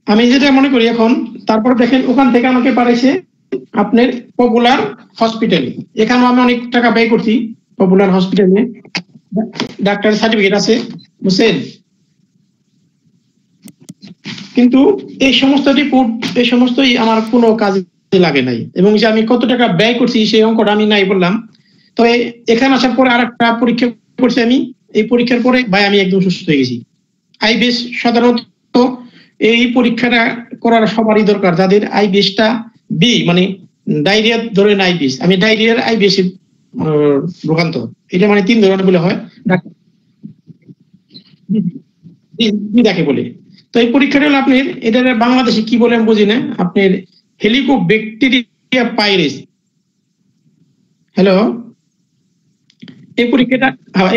আমি যেটা মনে করি এখন, তারপর দেখেন ওখান থেকে আমাকে পাঠাইছে আপনার পপুলার হসপিটালে। এখানেও আমি অনেক টাকা ব্যয় করছি পপুলার হসপিটালে, ডাক্তার সার্টিফিকেট আছে, বুঝছেন। কিন্তু এই সমস্ত রিপোর্ট, এই সমস্তই আমার কোনো কাজে লাগে নাই, এবং যে আমি কত টাকা ব্যয় করছি সেই অঙ্কটা আমি নাই বললাম। তবে এখানে আসার পরে আরেকটা পরীক্ষা করছি আমি, এই পরীক্ষার পরে ভাই আমি একদম সুস্থ হয়ে গেছি। আইবিএস সাধারণত এই পরীক্ষাটা করার সবারই দরকার, যাদের আইবিএসটা বি মানে ডায়রিয়া ধরেন আইবিএস, আমি ডায়রিয়ার আইবিএস ভোগান্ত, এটা মানে 3 ধরনের বলে হয়, দেখে বলে। তো এই পরীক্ষাটা হলো আপনার, এটা বাংলাদেশে কি বলে আমি বুঝি না, আপনার হেলিকোব্যাকটেরিয়া পাইরেস। হ্যালো, এই পরীক্ষাটা,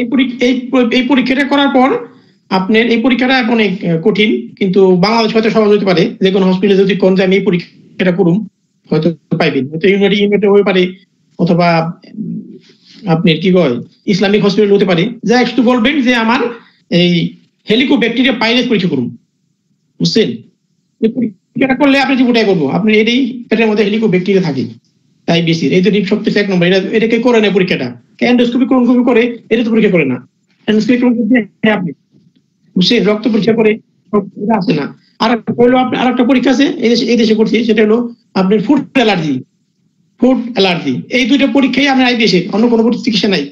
এই পরীক্ষাটা করার পর আপনার, এই পরীক্ষাটা অনেক কঠিন, কিন্তু বাংলাদেশ হয়তো সহজ হতে পারে। যে কোনো হসপিটালে যদি কোন আমি এই পরীক্ষাটা করুম, হয়তো পাইবেন, হয়তো ইউনিটি হতে পারে, অথবা আপনার কি কয় ইসলামিক হসপিটাল হতে পারে। যা একটু বলবেন যে আমার এই হেলিকোব্যাকটেরিয়া পাইরেস পরীক্ষা করুন, বুঝছেন। এই পরীক্ষাটা করলে আপনি জীবনটাই করবো, আপনার এটাই পেটের মধ্যে হেলিকোব্যাকটেরিয়া থাকে, আইবিসি এই দুটি সবচেয়ে 1 নম্বর। এটাকে করে না পরীক্ষাটা, এন্ডোস্কোপি কোলনোস্কোপি করে, এটা তো পরীক্ষা করে না। এন্ডোস্কোপি কোলনোস্কোপি আপনি বুঝছেন, রক্ত পরীক্ষা করে এটা আসে না। আর হলো আপনার আরেকটা পরীক্ষা আছে এই দেশে করছি, সেটা হলো আপনার ফুড অ্যালার্জি। ফুড অ্যালার্জি, এই দুইটা পরীক্ষাই আপনার আইবিএসে, অন্য কোনো চিকিৎসা নাই,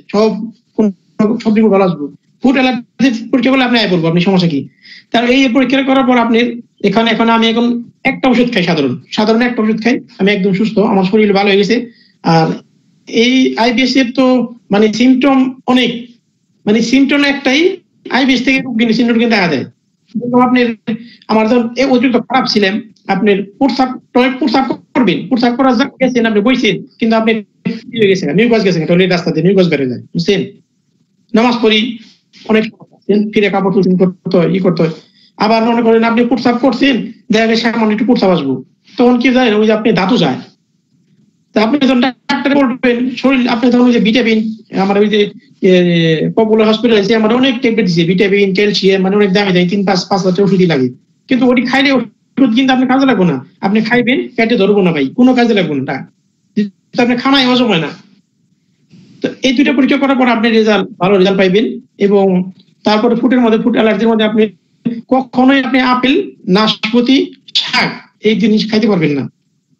সব দিকে ভালো আসবো। ফুড অ্যালার্জি পরীক্ষা করলে আপনি আয় করবো, আপনি সমস্যা কি। তার এই পরীক্ষা করার পর আপনি এখন আমি এখন একটা ওষুধ খাই, সাধারণ একটা ওষুধ খাই, আমি একদম সুস্থ, আমার শরীর ভালো হয়ে গেছে। আর এই আইবিএস এর তো মানে সিমটম অনেক, মানে সিমটম একটাই, আইবিএস থেকে কিন্তু সিমটম কিন্তু দেখা যায়। আপনি আমার যখন অতিরিক্ত খারাপ ছিলেন, আপনার প্রস্রাব করবেন, প্রস্রাব করা গেছেন, আপনি বইছেন, কিন্তু আপনি হয়ে গেছেন নিউজ গেছেন, টয়লেট রাস্তা দিয়ে নিউজ বেড়ে যায়, বুঝছেন। নামাজ পড়ি অনেক, ফিরে কাপড় তুলছেন, করতে হয়, করতে হয়। আবার মনে করেন আপনি প্রস্রাব করছেন, দেখা গেছে সামান্য একটু প্রস্রাব আসবো, তখন কি যায়, ওই যে আপনি ধাতু যায়। তা আপনি যখন ডাক্তার বলবেন শরীর, আপনি তখন ওই যে ভিটামিন, আমার ওই যে পপুলার হসপিটাল আছে, আমার অনেক ট্যাবলেট দিচ্ছে, ভিটামিন, ক্যালসিয়াম, মানে অনেক দামি দামি 3-5 ওষুধই লাগে। কিন্তু ওটি খাইলে ওষুধ কিন্তু আপনি কাজে লাগবে না, আপনি খাইবেন পেটে ধরবো না ভাই, কোনো কাজে লাগবে না, আপনি খানায় হজম হয় না। তো এই দুইটা পরীক্ষা করার পর আপনি ভালো রেজাল্ট পাইবেন। এবং তারপরে ফুডের মধ্যে, ফুড অ্যালার্জির মধ্যে আপনি কখনোই আপনি আপেল, নাশপাতি, শাক এই জিনিস খাইতে পারবেন না,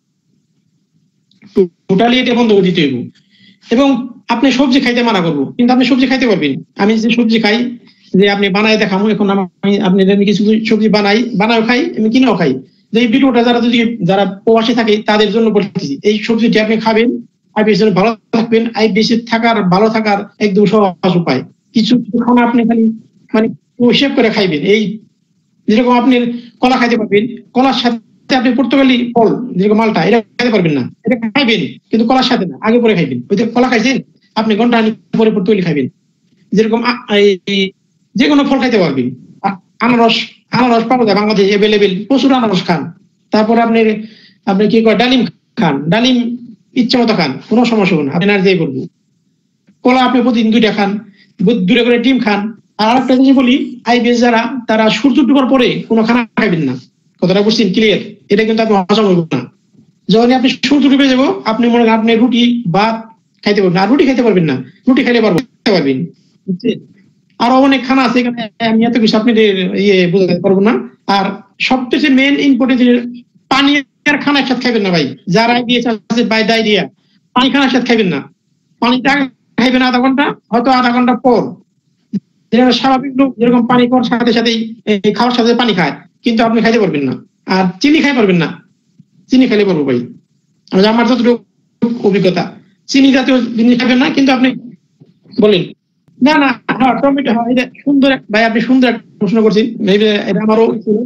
টোটালি এটা বন্ধ করে দিতে হইব। এবং আপনি সবজি খাইতে মানা করবো, কিন্তু আপনি সবজি খাইতে পারবেন। আমি যে সবজি খাই, যে আপনি বানাই দেখাবো, এখন আমি আপনি কিছু সবজি বানাও খাই, আমি কিনেও খাই। যে এই ভিডিওটা যারা প্রবাসী থাকে তাদের জন্য বলতেছি, এই সবজিটি আপনি খাবেন, আইবিএস এর ভালো থাকবেন, আইবিএস থাকার ভালো থাকার একদম সহজ উপায়। কিছু খানা আপনি খালি মানে হিসেব করে খাইবেন। এই যেরকম আপনি কলা খাইতে পারবেন, কলার সাথে আপনি পর্তুগালি ফল যেরকম মালটা, এটা খাইতে পারবেন না, এটা খাইবেন কিন্তু কলার সাথে না, আগে পরে খাইবেন। ওই যে কলা খাইছেন আপনি ঘন্টা পরে পর্তুগালি খাইবেন। যেরকম যে কোনো ফল খাইতে পারবেন। আনারস, আনারস পাওয়া যায় বাংলাদেশে অ্যাভেলেবেল, প্রচুর আনারস খান। তারপরে আপনি আপনি কি কয় ডালিম খান, ডালিম ইচ্ছা মতো খান, কোনো সমস্যা হবে না, আপনি এনার্জি করবো। কলা আপনি প্রতিদিন 2টা খান, 2টা করে ডিম খান। আর আরেকটা জিনিস বলি, আইবিএস যারা, তারা সূর্য ডুবার পরে কোনো খানা খাইবেন না, কথাটা বুঝছেন ক্লিয়ার? এটা কিন্তু আপনি হজম হইব না। যখন আপনি সূর্য ডুবে যাবো, আপনি মনে করেন আপনি রুটি ভাত খাইতে পারবেন না, রুটি খাইতে পারবেন না, রুটি খাইতে পারবেন, বুঝছেন। আরো অনেক খানা আছে এখানে, আমি এত কিছু আপনি বোঝাতে পারবো না। আর সবচেয়ে মেন ইম্পর্টেন্ট, পানি আর খানা একসাথে খাইবেন না ভাই। যারা আইবিএস আছে বাই ডায়রিয়া, পানি খানা একসাথে খাইবেন না। পানিটা খাইবেন আধা ঘন্টা, হয়তো আধা ঘন্টা পর। স্বাভাবিক লোক যেরকম পানি খাওয়ার সাথে সাথেই খাওয়ার সাথে পানি খায়, কিন্তু আপনি খাইতে পারবেন না। আর চিনি খাই পারবেন না, চিনি খাইলে পারবো ভাই, আমার যতটুকু অভিজ্ঞতা। চিনি জাতীয় জিনিস খাবেন না, কিন্তু আপনি বলেন। না না, হ্যাঁ টমেটো, হ্যাঁ এটা সুন্দর ভাই, আপনি সুন্দর একটা প্রশ্ন করছেন, এটা আমারও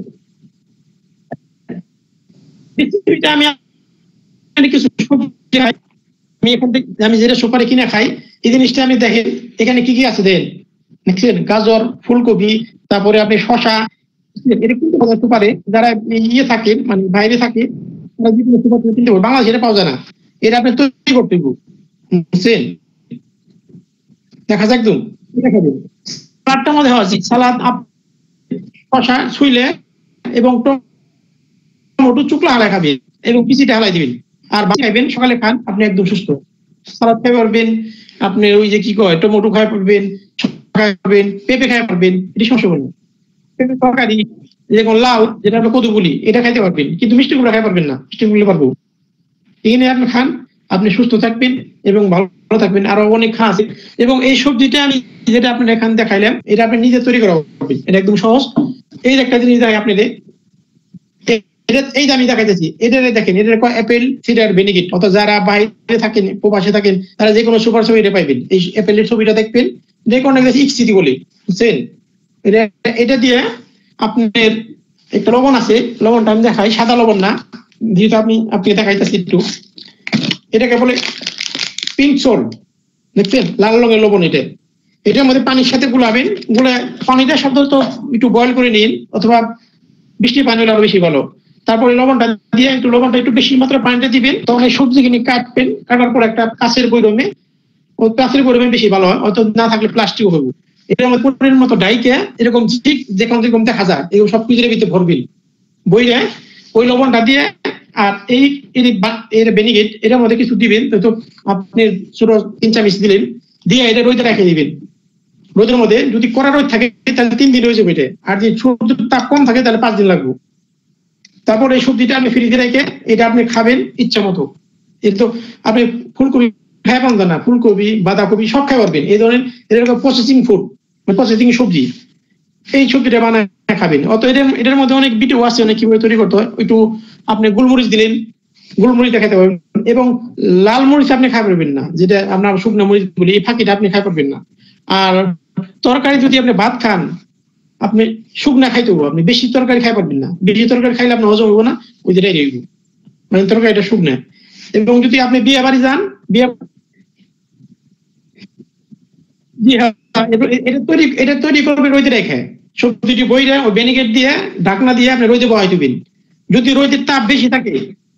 আমি কিছু সবজি খাই, আমি এখান থেকে আমি যেটা সুপারি কিনে খাই, এই জিনিসটা আমি দেখেন এখানে কি কি আছে দেখেন, দেখছেন গাজর, ফুলকপি, তারপরে আপনি শশা, এটা কিন্তু সুপারে যারা থাকে মানে বাইরে থাকে, বাংলাদেশে এটা পাওয়া যায় না, এটা আপনি তৈরি করতে বুঝছেন। দেখা যাক একদম সালাদটার মধ্যে হয় সালাদ, শশা ছুইলে এবং টমেটো চুকলা হালাই খাবেন এবং পিচিটা হালাই দিবেন আর ভাত খাইবেন সকালে খান আপনি একদম সুস্থ। সালাদ খাই পারবেন, আপনি ওই যে কি কয় টমেটো খাই পারবেন, খাই পারবেন, পেঁপে খাই পারবেন, এটি সমস্যা বলুন। পেঁপে তরকারি যেমন লাউ যেটা আমরা কদু বলি এটা খাইতে পারবেন, কিন্তু মিষ্টি কুমড়া খাই পারবেন না, মিষ্টি কুমড়া পারবো। এখানে আপনি খান, আপনি সুস্থ থাকবেন এবং ভালো থাকবেন। আরো অনেক খা আছে এবং এই সবজিটা আমি যেটা আপনার এখান দেখাইলাম এটা আপনি নিজে তৈরি করা পারবেন, এটা একদম সহজ। এই একটা জিনিস দেখাই আপনাদের, এই যে আমি দেখাইতেছি এটা দেখেন, এটা অ্যাপেল সিডার বেনিগেট, অর্থাৎ যারা বাইরে থাকেন প্রবাসে থাকেন তারা যে কোনো সুপার ছবি এটা পাইবেন। এই অ্যাপেলের ছবিটা দেখবেন, দেখুন ইক্সিটি বলে, বুঝছেন? এটা দিয়ে আপনার একটা লবণ আছে, লবণটা আমি দেখাই, সাদা লবণ না, যেহেতু আপনি দেখাইতেছি একটু, এটাকে বলে পিঙ্ক সল্ট, দেখছেন লাল রঙের লবণ। এটার মধ্যে পানির সাথে গুলাবেন, গুলে পানিটা সাধারণত একটু বয়ল করে নিন, অথবা বৃষ্টির পানি হলে আরো বেশি ভালো। তারপরে লবণটা দিয়ে লবণটা একটু বেশি মাত্রা পানিটা দিবেন, তখন এই সবজিগুলি কাটবেন, কাটার পর একটা কাঁচের বৈরমে, ও কাঁচের বৈরমে বেশি ভালো হয়, অত না থাকলে প্লাস্টিক হইব। এটার মধ্যে পুরের মতো ডাইকে এরকম ঠিক যেরকম দেখা যায় এরকম সবকিছুর ভিতরে ভরবেন, বইরে ওই লবণটা দিয়ে আর এই বেনিগেট এটার মধ্যে কিছু দিবেন, তো আপনি ছোট 3 চামচ দিলেন, দিয়ে এটা রোদে রেখে দিবেন। রোদের মধ্যে যদি কড়া রোদ থাকে তাহলে 3 দিন হয়ে যাবে এটা, আর যদি সূর্যের তাপ কম থাকে তাহলে 5 দিন লাগবে। তারপর এই সবজিটা আপনি ফ্রিজে রেখে এটা আপনি খাবেন ইচ্ছা মতো। এর তো আপনি ফুলকপি খাই পারবেন না, ফুলকপি বাঁধাকপি সব খাই পারবেন। এই ধরনের এরকম প্রসেসিং ফুড, প্রসেসিং সবজি, এই সবজিটা বানায় খাবেন। অত এটার মধ্যে অনেক ভিডিও আছে অনেক কিভাবে তৈরি করতে হয়। একটু আপনি গোলমরিচ দিলেন, গোলমরিচটা খেতে পারবেন, এবং লাল মরিচ আপনি খাই পারবেন না, যেটা আমরা শুকনো মরিচ বলি, এই ফাঁকিটা আপনি খাই পারবেন না। আর তরকারি যদি আপনি ভাত খান, আপনি শুকনা খাইতে হবো, আপনি বেশি তরকারি খাই পারবেন না, বেশি তরকারি খাইলে আপনার হজম হবো না, ওই যেটাই রইব, মানে তরকারিটা শুকনা। এবং যদি আপনি বিয়ে বাড়ি যান, এটা তৈরি করবে রোদে রেখে, সবজিটি বইরে ওই বেনিগেট দিয়ে ঢাকনা দিয়ে আপনি রোদে বহাই দিবেন। যদি রোদের তাপ বেশি থাকে,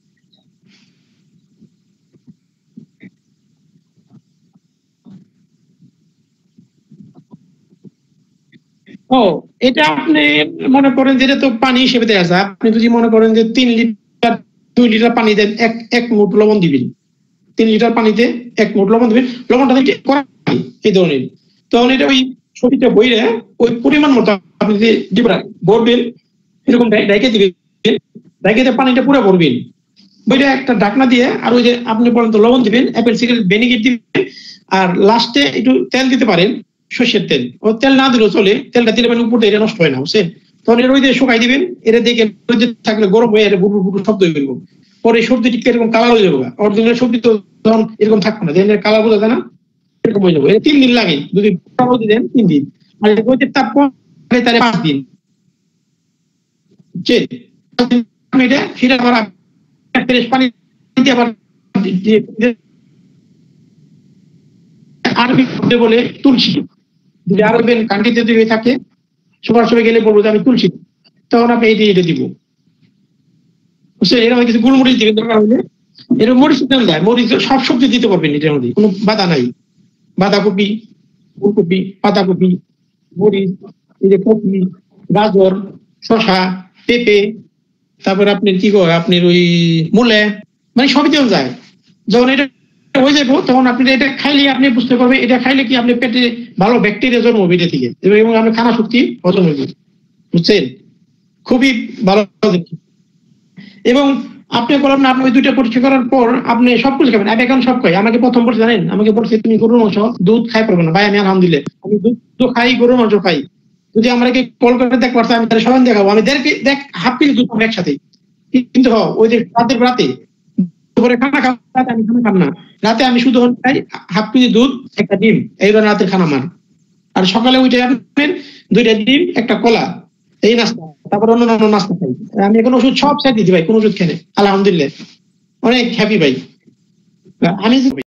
ও এটা আপনি মনে করেন যে এটা তো পানি হিসেবে দেওয়া যায়, আপনি যদি মনে করেন যে 3 লিটার 2 লিটার পানি দেন, এক মুঠ লবণ দিবেন, 3 লিটার পানিতে 1 মুঠ লবণ দিবেন, লবণটা করা এই ধরনের। তখন এটা ওই ছবিটা বইরে ওই পরিমাণ মতো আপনি যে ভরবেন, এরকম ডাইকে দিবেন, ডাইকে পানিটা পুরো ভরবেন, বইটা একটা ঢাকনা দিয়ে, আর ওই যে আপনি পর্যন্ত লবণ দিবেন, অ্যাপেল সিডার বেনিগেট দিবেন, আর লাস্টে একটু তেল দিতে পারেন, সর্ষের তেল। ও তেল না দিলেও চলে, তেলটা দিলে মানে উপর এটা নষ্ট হয় না, বুঝছেন? তখন এর ওই দিয়ে শুকাই দিবেন, এটা দেখে থাকলে গরম হয়ে এটা বুটুর বুটুর শব্দ হয়ে গেল, পরে সবজিটি এরকম কালার হয়ে যাবে। অরিজিনাল সবজি তো তখন এরকম থাকবে না, দেখেন কালার বোঝা যায় না, এরকম হয়ে যাবে। 3 দিন লাগে, যদি দেন 3 দিন, আর ওইতে তাপ কম তাহলে 5 দিন। এটা ফিরে আবার ফ্রেশ পানি দিয়ে আবার আরবি বলে তুলসী, যদি আরবেন কান্ট্রিতে যদি থাকে সবার সবাই গেলে বলবো যে আমি তুলসী, তখন আপনি এটা দিব, বুঝছেন? এরকম কিছু গোলমরিচ দিবেন দরকার হলে, এরকম মরিচ দেন যায়, মরিচ সব সবজি দিতে পারবেন এটার মধ্যে, কোনো বাধা নাই। বাঁধাকপি, ফুলকপি, পাতাকপি, মরিচ, এই যে কপি, গাজর, শশা, পেঁপে, তারপরে আপনি কি কয় আপনার ওই মূলে, মানে সবই দেওয়া যায়। যখন এটা হয়ে যাবো তখন আপনি এটা খাইলে আপনি বুঝতে পারবেন, এটা খাইলে কি আপনি পেটে ভালো ব্যাকটেরিয়া জন্ম হবে এটা থেকে, এবং আপনি খানা শক্তি হজম হইবে, বুঝছেন? খুবই ভালো জিনিস। এবং আপনি বললাম না, আপনি ওই 2টা পরীক্ষা করার পর আপনি সবকিছু খাবেন। আমি এখন সব খাই। আমাকে প্রথম বলছে জানেন, আমাকে বলছে তুমি গরুর মাংস দুধ খাই পারবে না। ভাই আমি আলহামদুলিল্লাহ আমি দুধ খাই, গরুর মাংস খাই। যদি আমাকে কল করে দেখ পারতাম আমি তাহলে সবাই দেখাবো, আমি দেখ হাফ কেজি দুধ একসাথে। কিন্তু ওই যে রাতে দুপুরে খানা খাওয়া, রাতে আমি খানা খাব না, রাতে আমি শুধু খাই হাফ কেজি দুধ, একটা ডিম, এই ধরনের রাতের খানা আমার। আর সকালে উঠে আপনি 2টা ডিম, একটা কলা, এই নাস্তা, তারপর অন্যান্য নাস্তা খাই। আমি এখন ওষুধ সব সাইড দিচ্ছি ভাই, কোন ওষুধ খেলে আলহামদুলিল্লাহ অনেক হ্যাপি ভাই আমি।